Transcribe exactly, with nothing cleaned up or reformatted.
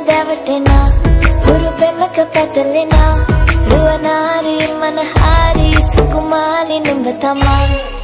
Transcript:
දැවටෙනා හුරු පෙමක පැටලෙනා රුවනාරි මනහාරි සුකුමාලි නුඹ තමා